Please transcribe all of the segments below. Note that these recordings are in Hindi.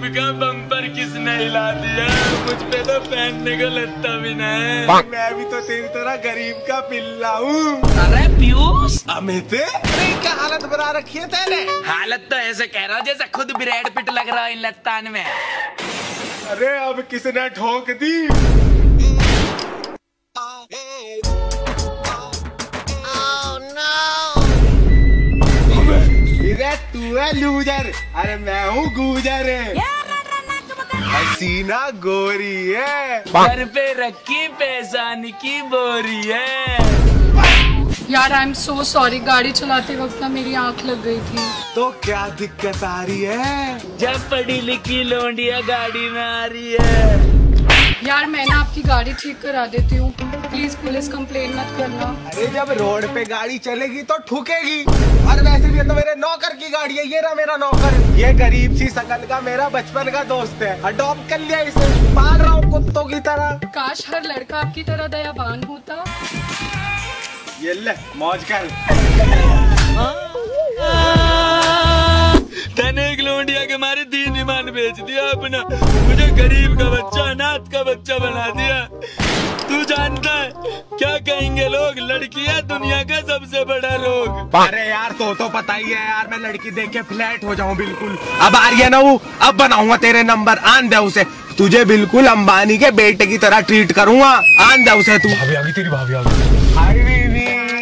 का बम्पर किसने हिला दिया? मुझ पे तो पहनने को लगता भी नहीं। मैं भी तो तेरी तरह गरीब का पिल्ला हूँ। अरे पीयूष, अमित, क्या हालत बना रखी है तेरे? हालत तो ऐसे कह रहा हूँ जैसे खुद ब्रेड पिट लग रहा है इन लत्तान में। अरे अब किसने ठोक दी? तू है लूजर, अरे मैं हूँ गूजर। हसीना गोरी है, घर पे रखी पेशानी की बोरी है। यार आई एम सो सॉरी, गाड़ी चलाते वक्त ना मेरी आंख लग गई थी। तो क्या दिक्कत आ रही है? जब पढ़ी लिखी लोंडिया गाड़ी में आ रही है। यार मैं ना आपकी गाड़ी ठीक करा देती हूँ, प्लीज पुलिस कंप्लेन मत करना। अरे जब रोड पे गाड़ी चलेगी तो ठुकेगी, और वैसे भी तो मेरे नौकर की गाड़ी है। ये रहा मेरा नौकर, ये गरीब सी शकल का मेरा बचपन का दोस्त है। अडॉप्ट कर लिया इसे, पाल रहा हूँ कुत्तों की तरह। काश हर लड़का आपकी तरह दयावान होता। ये ले मौज कर। तने एक लोंडिया के मारे दीन ईमान बेच दिया अपना, मुझे गरीब का बच्चा अनाथ का बच्चा बना दिया। तू जानता है क्या कहेंगे लोग? लड़की है दुनिया का सबसे बड़ा रोग। अरे यार तो पता ही है यार, मैं लड़की देख के फ्लैट हो जाऊं बिल्कुल। अब आर्यन हूँ, अब बनाऊंगा तेरे नंबर। आन दे उसे, तुझे बिल्कुल अंबानी के बेटे की तरह ट्रीट करूंगा। आन दे उसे तू। भाभी आ गई, तेरी भाभी आ गई। हाय बीवी,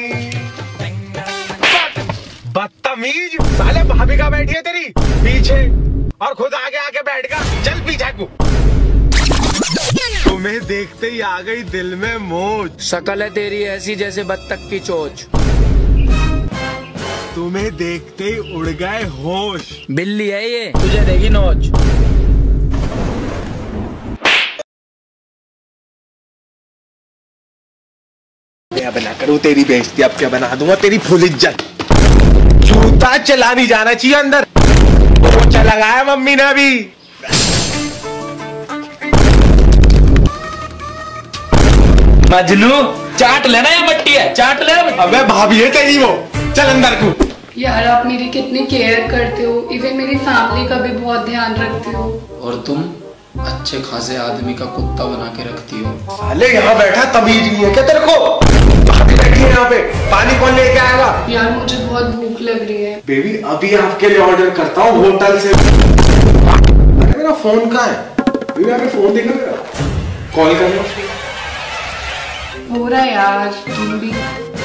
बदतमीज साले, भाभी का बैठी है तेरी पीछे और खुद आगे आके बैठ गया। चल पीछे को। तुम्हें देखते ही आ गई दिल में मौज। शकल है तेरी ऐसी जैसे बत्तख की चोंच। तुम्हें देखते ही उड़ गए होश। बिल्ली है ये, तुझे देगी नोच। मैं अब ना करूँ तेरी बेइज्जती, अब क्या बना दूंगा तेरी फुल इज्जत। जूता चला नहीं जाना चाहिए अंदर, पोछा लगाया मम्मी ने अभी। मजनू चाट लेना या मट्टी है? चाट ले। अबे भाभी है तेरी वो, चल अंदर को। यार आप मेरी कितनी केयर करते हो, इवन मेरी फैमिली का भी बहुत ध्यान रखते हो। और तुम अच्छे खासे आदमी का कुत्ता बना के रखती हो। साले यहाँ बैठा तमीज नहीं है क्या तेरे को? भाभी बैठी है यहाँ पे, पानी कौन लेके आएगा? यार मुझे बहुत भूख लग रही है। बेबी अभी आपके लिए ऑर्डर करता हूँ होटल से। अरे मेरा फोन कहाँ है? बेबी आपने फोन देखा मेरा? कॉल करना हो रहा है यार, तुम भी।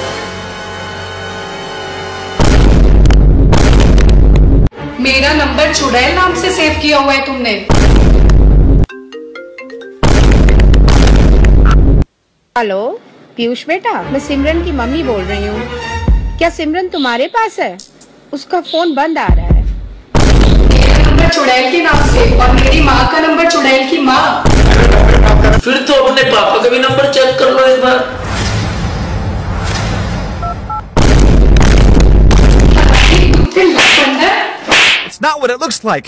मेरा नंबर चुड़ैल नाम से सेव किया हुआ है तुमने। हेलो पीयूष बेटा, मैं सिमरन की मम्मी बोल रही हूँ। क्या सिमरन तुम्हारे पास है? उसका फोन बंद आ रहा है। मेरा नंबर चुड़ैल के नाम से और मेरी माँ का नंबर चुड़ैल की माँ। फिर तो अपने पापा का भी नंबर चेक कर लो एक बार। It's not what it looks like.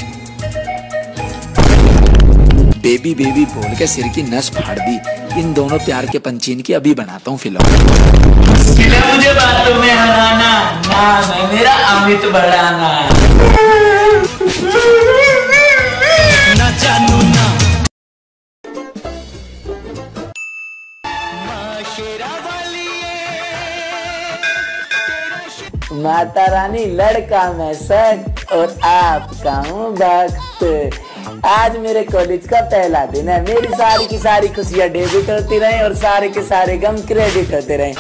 Baby baby बोल के सिर की नस फाड़ दी। इन दोनों प्यार के पंचीन की अभी बनाता हूँ फिल्म। मुझे बातों में हराना, नाम है मेरा अमित बढ़ाना। ना जानू ना माता रानी लड़का मैं सेट और आपका हूँ भक्त। आज मेरे कॉलेज का पहला दिन है। मेरी सारी की सारी खुशियाँ डेबिट होती रहे और सारे के सारे गम क्रेडिट होते रहे।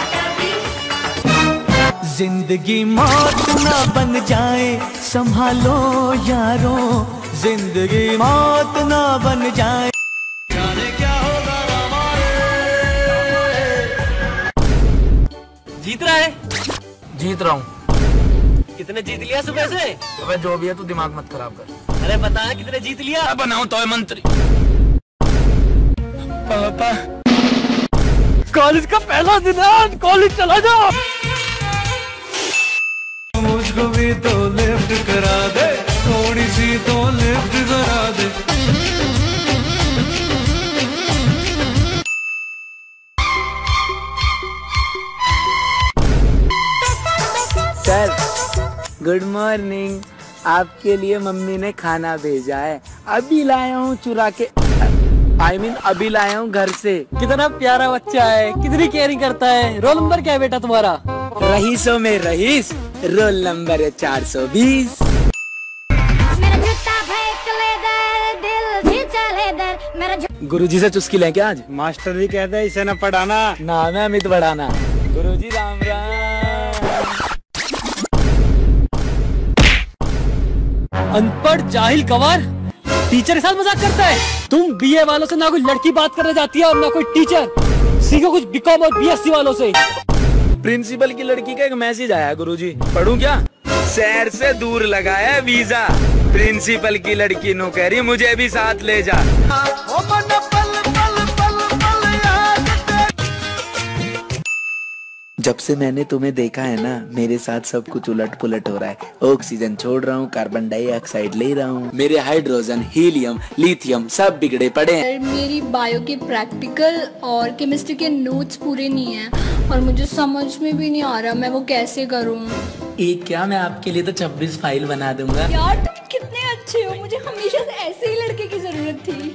जिंदगी मौत ना बन जाए, संभालो यारो। जिंदगी मौत ना बन जाए। क्या होगा जीत रहा है? जीत रहा हूँ। कितने जीत लिया सुबह से? अबे जो भी है तू दिमाग मत खराब कर। अरे बता कितने जीत लिया? बनाऊं तो मंत्री। पापा कॉलेज का पहला दिन है, कॉलेज चला जाओ। मुझको भी तो लिफ्ट करा दे, थोड़ी सी तो लिफ्ट करा दे। सर गुड मॉर्निंग, आपके लिए मम्मी ने खाना भेजा है। अभी लाया हूँ चुरा के, अभी लाया हूँ घर से। कितना प्यारा बच्चा है, कितनी केयरिंग करता है। रोल नंबर क्या है बेटा तुम्हारा? रईसों में रईस, रोल नंबर है 420। गुरुजी से चुस्की लें क्या आज? मास्टर जी कहते हैं इसे न पढ़ाना। नाम है अमित बढ़ाना। गुरुजी राम राम। अनपढ़ जाहिल गंवार टीचर के साथ मजाक करता है। तुम बीए वालों से ना कोई लड़की बात करने जाती है और ना कोई टीचर। सीखो कुछ बीकॉम और बीएससी वालों से। प्रिंसिपल की लड़की का एक मैसेज आया गुरुजी, पढ़ूं क्या? शहर से दूर लगाया वीजा, प्रिंसिपल की लड़की नो कह रही मुझे भी साथ ले जा। जब से मैंने तुम्हें देखा है ना, मेरे साथ सब कुछ उलट पुलट हो रहा है। ऑक्सीजन छोड़ रहा हूँ, कार्बन डाइऑक्साइड ले रहा हूँ, मेरे हाइड्रोजन, हीलियम, लिथियम सब बिगड़े पड़े हैं। मेरी बायो के प्रैक्टिकल और केमिस्ट्री के नोट्स पूरे नहीं हैं और मुझे समझ में भी नहीं आ रहा मैं वो कैसे करूँ। एक क्या, मैं आपके लिए तो 26 फाइल बना दूंगा। यार तुम कितने अच्छे हो, मुझे हमेशा से ऐसे ही लड़के की जरूरत थी।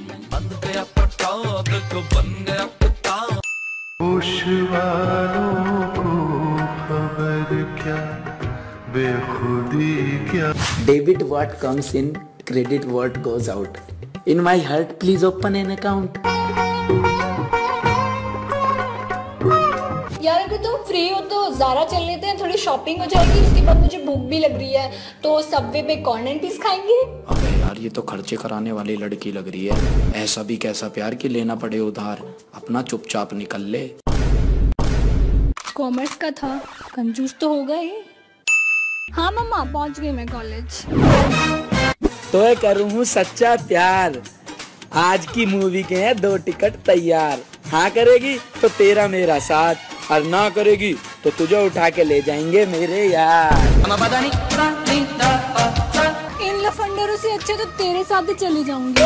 Debit what comes in, credit what goes out. In my heart, please open an account. यार अगर तुम फ्री हो तो ज़ारा चल लेते हैं, थोड़ी शॉपिंग हो जाएगी। उसके बाद मुझे भूख भी लग रही है, तो सबवे पे कॉर्न एंड पीस खाएंगे। अबे यार ये तो खर्चे कराने वाली लड़की लग रही है। ऐसा भी कैसा प्यार कि लेना पड़े उधार, अपना चुपचाप निकल ले। कॉमर्स का था, कंजूस तो होगा ही। हाँ मम्मा पहुंच गई मैं कॉलेज। तो मैं करूँ सच्चा प्यार, आज की मूवी के हैं 2 टिकट तैयार। हाँ करेगी तो तेरा मेरा साथ, और ना करेगी तो तुझे उठा के ले जाएंगे मेरे यार। इन लफंडरों से अच्छे तो तेरे साथ ही चली जाऊंगी।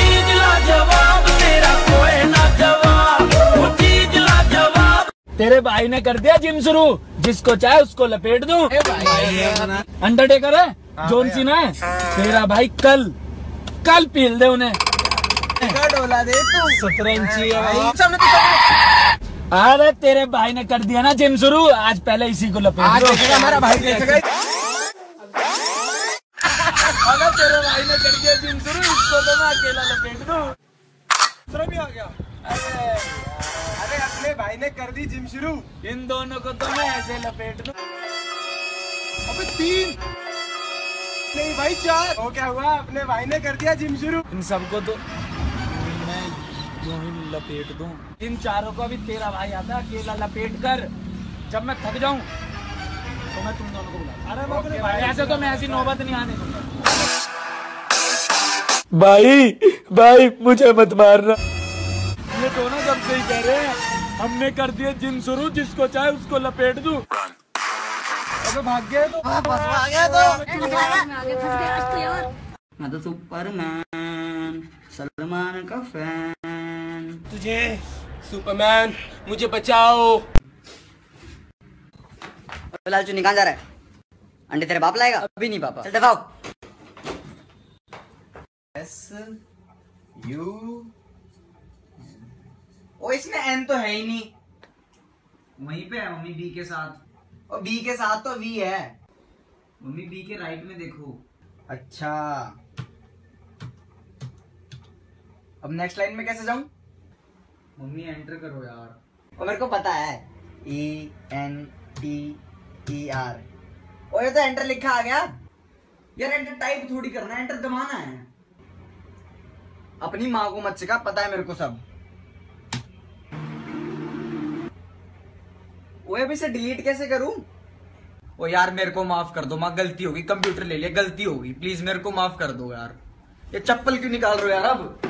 तेरे भाई ने कर दिया जिम शुरू, जिसको चाहे उसको लपेट दूं। अंडरटेकर है, जॉन सीना है तेरा भाई, कल पील दे उन्हें। डोला दे तू। 17 इंची है भाई। अरे तेरे भाई ने कर दिया ना जिम शुरू, आज पहले इसी को लपेट दो। हमारा भाई देखेगा। अगर तेरे भाई ने कर दिया जिम शुरू, इसको तो मैं अकेला लपेट दूं। भी आ गया। अरे अपने भाई ने कर दी जिम शुरू, इन दोनों को तो मैं ऐसे लपेट दूं। अबे 3 नहीं भाई 4। वो क्या हुआ, अपने भाई ने कर दिया जिम शुरू। इन सबको तो मैं यूं ही लपेट दूं। इन चारों को भी तेरा भाई आता है अकेला लपेट कर। जब मैं थक जाऊं तो मैं तुम दोनों को बुला। अरे मैं अपने भाई, ऐसे तो मैं ऐसी नौबत नहीं आने दूंगा। भाई मुझे मत मारना। ये दोनों जब से ही कह रहे हैं हमने कर दिया जिम शुरू, जिसको चाहे उसको लपेट दूं। अबे भाग गया तो आ गया तो मैं तो सुपरमैन, सलमान का फैन। तुझे सुपरमैन, मुझे बचाओ। लालचू निकाल जा रहा है, अंडे तेरे बाप लाएगा। अभी नहीं पापा, चल दबाओ। SU ओ इसमें N तो है ही नहीं, वहीं पे है मम्मी B के साथ, और B के साथ तो V है मम्मी। B के राइट में देखो। अच्छा अब नेक्स्ट लाइन में कैसे जाऊं मम्मी? एंटर करो यार। और मेरे को पता है ENTER। और ये तो एंटर लिखा आ गया यार। एंटर टाइप थोड़ी करना है, एंटर दबाना है। अपनी माँ को मत सिखा, पता है मेरे को सब। ओए अभी से डिलीट कैसे करूं? ओ यार मेरे को माफ कर दो माँ, गलती होगी, कंप्यूटर ले लिया, गलती होगी, प्लीज मेरे को माफ कर दो यार। ये चप्पल क्यों निकाल रहे हो यार अब?